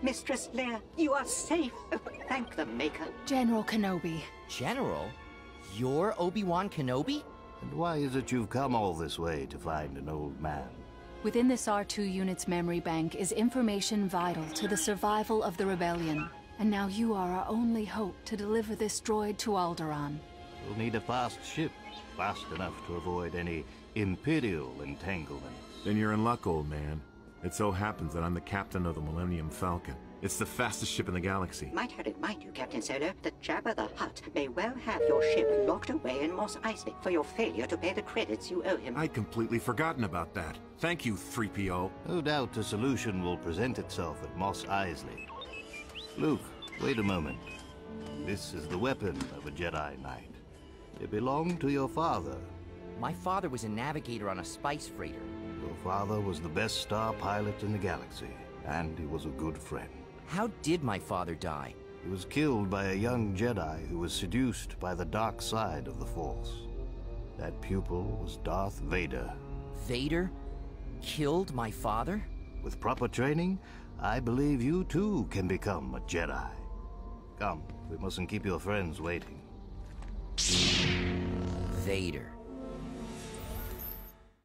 Mistress Leia, you are safe. Oh, thank the Maker. General Kenobi. General? You're Obi-Wan Kenobi? And why is it you've come all this way to find an old man? Within this R2 unit's memory bank is information vital to the survival of the rebellion. And now you are our only hope to deliver this droid to Alderaan. We'll need a fast ship, fast enough to avoid any Imperial entanglements. Then you're in luck, old man. It so happens that I'm the captain of the Millennium Falcon. It's the fastest ship in the galaxy. Might I remind you, Captain Solo, that Jabba the Hutt may well have your ship locked away in Mos Eisley for your failure to pay the credits you owe him. I'd completely forgotten about that. Thank you, 3PO. No doubt a solution will present itself at Mos Eisley. Luke, wait a moment. This is the weapon of a Jedi Knight. It belonged to your father. My father was a navigator on a spice freighter. Your father was the best star pilot in the galaxy, and he was a good friend. How did my father die? He was killed by a young Jedi who was seduced by the dark side of the Force. That pupil was Darth Vader. Vader killed my father? With proper training, I believe you too can become a Jedi. Come, we mustn't keep your friends waiting. Vader.